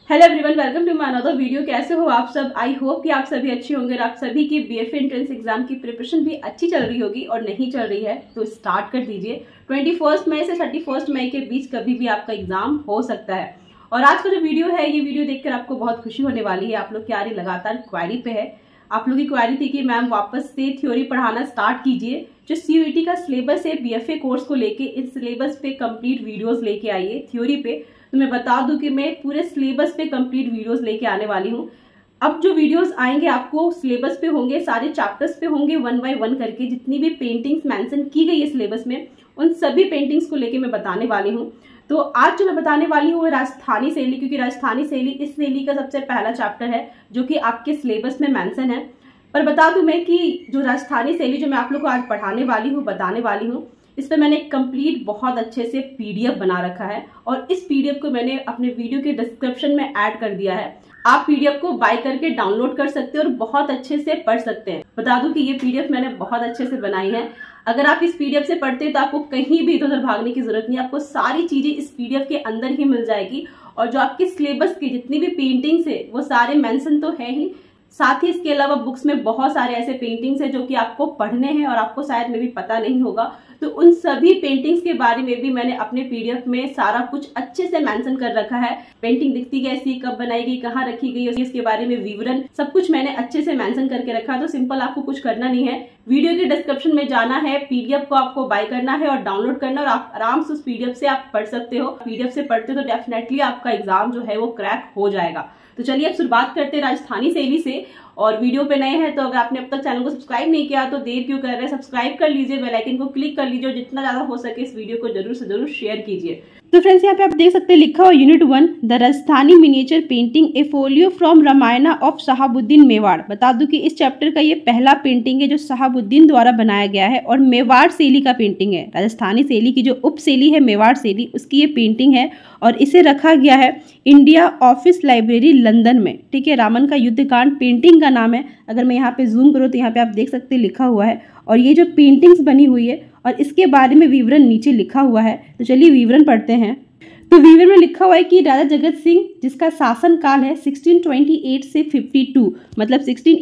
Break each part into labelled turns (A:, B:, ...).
A: Hello everyone, welcome to my another video. कैसे हो आप सब? आई होप कि आप सभी अच्छे होंगे और आप सभी की बीएफए एंट्रेंस एग्जाम की प्रिपरेशन भी अच्छी चल रही होगी। और नहीं चल रही है तो स्टार्ट कर दीजिए। 21 मई से 31 मई के बीच कभी भी आपका एग्जाम हो सकता है। और आज का जो वीडियो है, ये वीडियो देखकर आपको बहुत खुशी होने वाली है। आप लोग की आ रही लगातार क्वेरी पे है। आप लोग की क्वेरी थी कि मैम वापस से थ्योरी पढ़ाना स्टार्ट कीजिए। जो सीयूईटी का सिलेबस है बीएफए कोर्स को लेके, इस सिलेबस पे कंप्लीट वीडियोस लेके आइए थ्योरी पे। तो मैं बता दूं कि मैं पूरे सिलेबस पे कंप्लीट वीडियोस लेके आने वाली हूँ। अब जो वीडियोस आएंगे आपको सिलेबस पे होंगे, सारे चैप्टर्स पे होंगे, 1 बाय 1 करके। जितनी भी पेंटिंग्स मेंशन की गई है सिलेबस में, उन सभी पेंटिंग्स को लेके मैं बताने वाली हूँ। तो आज जो मैं बताने वाली हूँ वो राजस्थानी शैली, क्योंकि राजस्थानी शैली इस शैली का सबसे पहला चैप्टर है जो कि आपके सिलेबस में मेंशन है। पर बता दूं मैं कि जो राजस्थानी शैली जो मैं आप लोग को आज पढ़ाने वाली हूँ, बताने वाली हूँ, इस पर मैंने कंप्लीट बहुत अच्छे से पीडीएफ बना रखा है। और इस पीडीएफ को मैंने अपने वीडियो के डिस्क्रिप्शन में ऐड कर दिया है। आप पीडीएफ को बाय करके डाउनलोड कर सकते हैं और बहुत अच्छे से पढ़ सकते हैं। बता दूं कि ये पीडीएफ मैंने बहुत अच्छे से बनाई है। अगर आप इस पीडीएफ से पढ़ते हैं तो आपको कहीं भी इधर उधर भागने की जरूरत नहीं। आपको सारी चीजें इस पीडीएफ के अंदर ही मिल जाएगी। और जो आपके सिलेबस की जितनी भी पेंटिंग्स है वो सारे मेंशन तो है ही, साथ ही इसके अलावा बुक्स में बहुत सारे ऐसे पेंटिंग्स हैं जो कि आपको पढ़ने हैं और आपको शायद में भी पता नहीं होगा। तो उन सभी पेंटिंग्स के बारे में भी मैंने अपने पीडीएफ में सारा कुछ अच्छे से मेंशन कर रखा है। पेंटिंग दिखती कैसी, कब बनाई गई, कहाँ रखी गई, इसके बारे में विवरण सब कुछ मैंने अच्छे से मेंशन करके रखा है। तो सिंपल आपको कुछ करना नहीं है, वीडियो के डिस्क्रिप्शन में जाना है, पीडीएफ को आपको बाय करना है और डाउनलोड करना, और आप आराम से उस पीडीएफ से आप पढ़ सकते हो। पीडीएफ से पढ़ते हो तो डेफिनेटली आपका एग्जाम जो है वो क्रैक हो जाएगा। तो चलिए अब शुरुआत करते हैं राजस्थानी शैली से। और वीडियो पे नए हैं तो अगर आपने अब तक चैनल को सब्सक्राइब नहीं किया तो देर क्यों कर रहे हैं, सब्सक्राइब कर लीजिए, बेल आइकन को क्लिक कर लीजिए और जितना ज्यादा हो सके इस वीडियो को जरूर से जरूर शेयर कीजिए। तो फ्रेंड्स यहाँ पे आप देख सकते हैं लिखा हुआ unit 1 the Rajasthani miniature painting a folio from Ramayana of Shahabuddin Mewar. बता दूं कि इस चैप्टर का ये पहला पेंटिंग है जो शहाबुद्दीन द्वारा बनाया गया है और मेवाड़ शैली का पेंटिंग है। राजस्थानी शैली की जो उप शैली है मेवाड़ शैली, उसकी ये पेंटिंग है और इसे रखा गया है इंडिया ऑफिस लाइब्रेरी लंदन में। ठीक है, रामन का युद्धकांड पेंटिंग का नाम है। अगर मैं यहाँ पे जूम करूँ तो यहाँ पे आप देख सकते हैं लिखा हुआ है। और ये जो पेंटिंग्स बनी हुई है और इसके बारे में विवरण नीचे लिखा हुआ है। तो चलिए विवरण पढ़ते हैं। तो विवरण में लिखा हुआ है कि राजा जगत सिंह, जिसका शासन काल है 1628 से 52, मतलब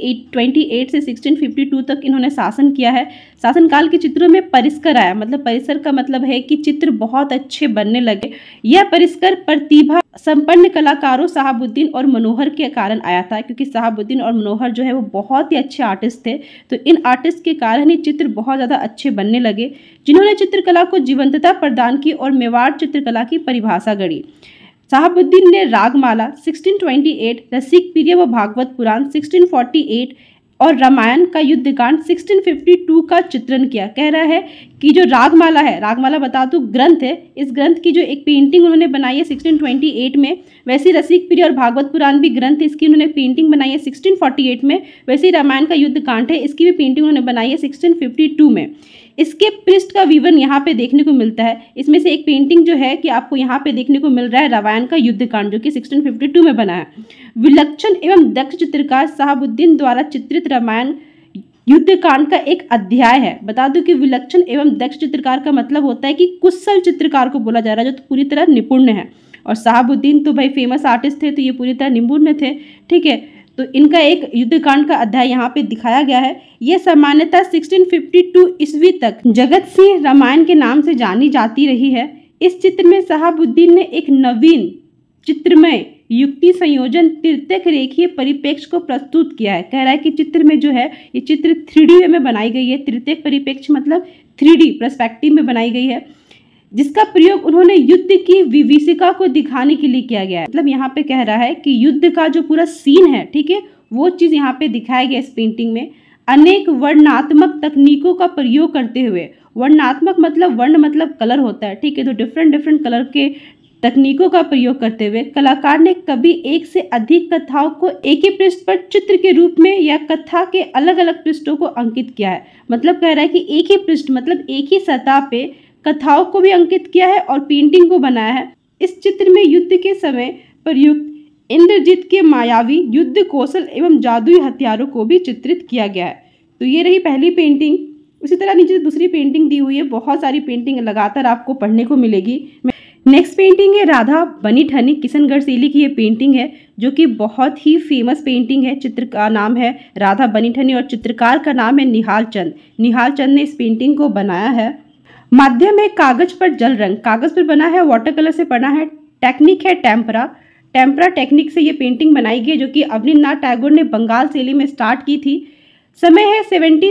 A: 1628 से 1652 तक इन्होंने शासन किया है। शासनकाल के चित्रों में परिष्कार आया, मतलब परिसर का मतलब है कि चित्र बहुत अच्छे बनने लगे। यह परिष्कार प्रतिभा संपन्न कलाकारों शहाबुद्दीन और मनोहर के कारण आया था, क्योंकि शहाबुद्दीन और मनोहर जो है वो बहुत ही अच्छे आर्टिस्ट थे। तो इन आर्टिस्ट के कारण ही चित्र बहुत ज़्यादा अच्छे बनने लगे, जिन्होंने चित्रकला को जीवंतता प्रदान की और मेवाड़ चित्रकला की परिभाषा गढ़ी। शहाबुद्दीन ने रागमाला 1628, रसिक प्रिय व भागवत पुराण 1648 और रामायण का युद्धकांड 1652 का चित्रण किया। कह रहा है कि जो रागमाला है, रागमाला बता दूं ग्रंथ है, इस ग्रंथ की जो एक पेंटिंग उन्होंने बनाई है 1628 में, वैसे रसिक प्रिय और भागवत पुराण भी ग्रंथ है, इसकी उन्होंने पेंटिंग बनाई है 1648 में। वैसे रामायण का युद्धकांड है, इसकी भी पेंटिंग उन्होंने बनाई है 1652 में। इसके पृष्ठ का विवरण यहाँ पे देखने को मिलता है। इसमें से एक पेंटिंग जो है कि आपको यहाँ पे देखने को मिल रहा है रामायण का युद्धकांड, जो कि 1652 में बना है। विलक्षण एवं दक्ष चित्रकार शहाबुद्दीन द्वारा चित्रित रामायण युद्धकांड का एक अध्याय है। बता दूं कि विलक्षण एवं दक्ष चित्रकार का मतलब होता है कि कुशल चित्रकार को बोला जा रहा है, जो तो पूरी तरह निपुण है। और शहाबुद्दीन तो भाई फेमस आर्टिस्ट थे, तो ये पूरी तरह निपुण थे। ठीक है, तो इनका एक युद्धकांड का अध्याय यहाँ पे दिखाया गया है। यह सामान्यतः 1652 ईस्वी तक जगत सिंह रामायण के नाम से जानी जाती रही है। इस चित्र में शहाबुद्दीन ने एक नवीन चित्रमय युक्ति संयोजन तृतीयक रेखीय परिप्रेक्ष्य को प्रस्तुत किया है। कह रहा है कि चित्र में जो है ये चित्र 3D वे में बनाई गई है। तृतीयक परिप्रेक्ष्य मतलब 3D पर्सपेक्टिव में बनाई गई है, जिसका प्रयोग उन्होंने युद्ध की विभीषिका को दिखाने के लिए किया गया है। मतलब यहाँ पे कह रहा है कि युद्ध का जो पूरा सीन है, ठीक है, वो चीज यहाँ पे दिखाया गया इस पेंटिंग में। अनेक वर्णनात्मक तकनीकों का प्रयोग करते हुए, वर्णनात्मक मतलब वर्ण मतलब कलर होता है, ठीक है, तो डिफरेंट कलर के तकनीकों का प्रयोग करते हुए कलाकार ने कभी एक से अधिक कथाओं को एक ही पृष्ठ पर चित्र के रूप में या कथा के अलग अलग पृष्ठों को अंकित किया है। मतलब कह रहा है कि एक ही पृष्ठ मतलब एक ही सतह पे कथाओं को भी अंकित किया है और पेंटिंग को बनाया है। इस चित्र में युद्ध के समय प्रयुक्त इंद्रजीत के मायावी युद्ध कौशल एवं जादुई हथियारों को भी चित्रित किया गया है। तो ये रही पहली पेंटिंग। उसी तरह नीचे दूसरी पेंटिंग दी हुई है। बहुत सारी पेंटिंग लगातार आपको पढ़ने को मिलेगी। नेक्स्ट पेंटिंग है राधा बनी ठनी, किशनगढ़ शैली की ये पेंटिंग है जो कि बहुत ही फेमस पेंटिंग है। चित्र का नाम है राधा बनी ठनी और चित्रकार का नाम है निहाल चंद। निहाल चंद ने इस पेंटिंग को बनाया है। माध्यम है कागज पर जल रंग, कागज पर बना है, वाटर कलर से बना है। टेक्निक है टेम्परा, टेम्परा टेक्निक से ये पेंटिंग बनाई गई जो कि अवनींद्रनाथ टैगोर ने बंगाल शैली में स्टार्ट की थी। समय है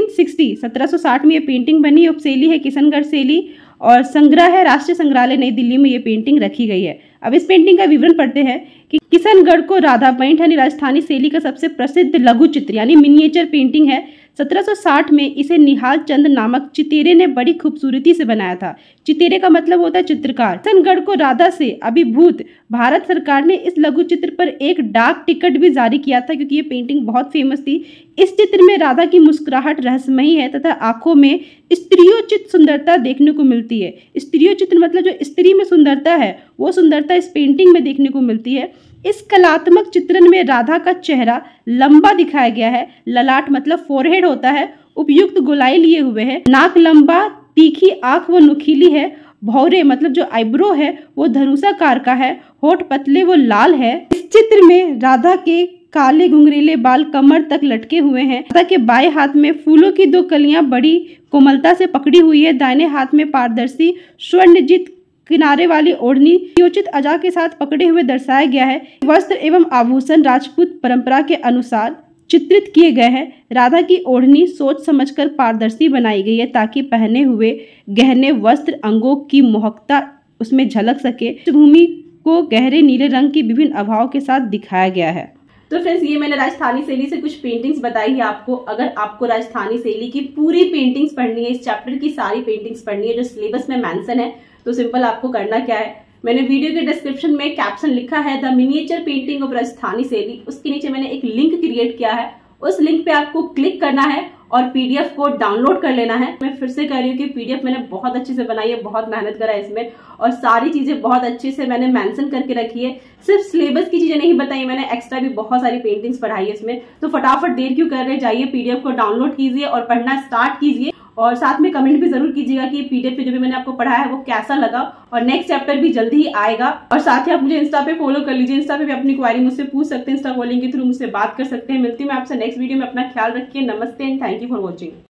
A: 1760 में ये पेंटिंग बनी। उपशैली है किशनगढ़ शैली और संग्रह है राष्ट्रीय संग्रहालय नई दिल्ली में ये पेंटिंग रखी गई है। अब इस पेंटिंग का विवरण पढ़ते हैं कि किशनगढ़ को राधा बनी ठनी राजस्थानी शैली का सबसे प्रसिद्ध लघु चित्र यानी मिनिएचर पेंटिंग है। 1760 में इसे निहाल चंद नामक चितेरे ने बड़ी खूबसूरती से बनाया था। चितेरे का मतलब होता है चित्रकार। किशनगढ़ को राधा से अभिभूत भारत सरकार ने इस लघु चित्र पर एक डाक टिकट भी जारी किया था क्योंकि ये पेंटिंग बहुत फेमस थी। इस चित्र में राधा की मुस्कुराहट रहस्यमयी है तथा आंखों में स्त्रियोचित सुंदरता देखने को मिलती है। स्त्रियोचित मतलब जो स्त्री में सुंदरता है वो सुंदरता इस पेंटिंग में देखने को मिलती है। इस कलात्मक चित्रण में राधा का चेहरा लंबा दिखाया गया है। ललाट मतलब फोरहेड होता है, उपयुक्त गोलाई लिए हुए है। नाक लंबा, तीखी आंख वो नुकीली है। भौरे मतलब जो आईब्रो है वो धनुषाकार का है। होठ पतले वो लाल है। इस चित्र में राधा के काले घुंघरीले बाल कमर तक लटके हुए हैं। राधा के बाएं हाथ में फूलों की 2 कलियां बड़ी कोमलता से पकड़ी हुई है। दाहिने हाथ में पारदर्शी स्वर्णजित किनारे वाली ओढ़नी योचित अजा के साथ पकड़े हुए दर्शाया गया है। वस्त्र एवं आभूषण राजपूत परंपरा के अनुसार चित्रित किए गए हैं। राधा की ओढ़नी सोच समझकर पारदर्शी बनाई गई है ताकि पहने हुए गहने वस्त्र अंगों की मोहकता उसमें झलक सके। भूमि को गहरे नीले रंग की विभिन्न आभाओं के साथ दिखाया गया है। तो फ्रेंड्स ये मैंने राजस्थानी शैली से कुछ पेंटिंग्स बताई है आपको। अगर आपको राजस्थानी शैली की पूरी पेंटिंग्स पढ़नी है, इस चैप्टर की सारी पेंटिंग्स पढ़नी है जो सिलेबस में मेंशन है, तो सिंपल आपको करना क्या है, मैंने वीडियो के डिस्क्रिप्शन में कैप्शन लिखा है the miniature painting of Rajasthani शैली, उसके नीचे मैंने एक लिंक क्रिएट किया है। उस लिंक पे आपको क्लिक करना है और पीडीएफ को डाउनलोड कर लेना है। मैं फिर से कह रही हूँ कि पीडीएफ मैंने बहुत अच्छे से बनाई है, बहुत मेहनत करा है इसमें और सारी चीजें बहुत अच्छे से मैंने मेंशन करके रखी है। सिर्फ सिलेबस की चीजें नहीं बताई मैंने, एक्स्ट्रा भी बहुत सारी पेंटिंग्स पढ़ाई है इसमें। तो फटाफट देर क्यों कर रहे, जाइए पीडीएफ को डाउनलोड कीजिए और पढ़ना स्टार्ट कीजिए और साथ में कमेंट भी जरूर कीजिएगा कि पीडीएफ पे जो भी मैंने आपको पढ़ाया है वो कैसा लगा। और नेक्स्ट चैप्टर भी जल्दी ही आएगा। और साथ ही आप मुझे इंस्टा पे फॉलो कर लीजिए, इंस्टा पे भी अपनी क्वारी मुझसे पूछ सकते हैं, इंस्टा कॉलिंग के थ्रू मुझसे बात कर सकते हैं। मिलती हूँ मैं आपसे नेक्स्ट वीडियो में, अपना ख्याल रखिए। नमस्ते and thank you for watching.